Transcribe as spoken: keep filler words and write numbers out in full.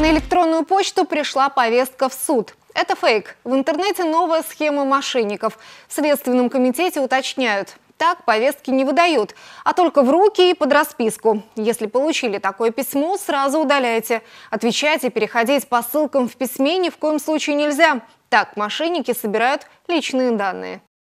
На электронную почту пришла повестка в суд. Это фейк. В интернете новая схема мошенников. В Следственном комитете уточняют. Так повестки не выдают, а только в руки и под расписку. Если получили такое письмо, сразу удаляйте. Отвечать и переходить по ссылкам в письме ни в коем случае нельзя. Так мошенники собирают личные данные.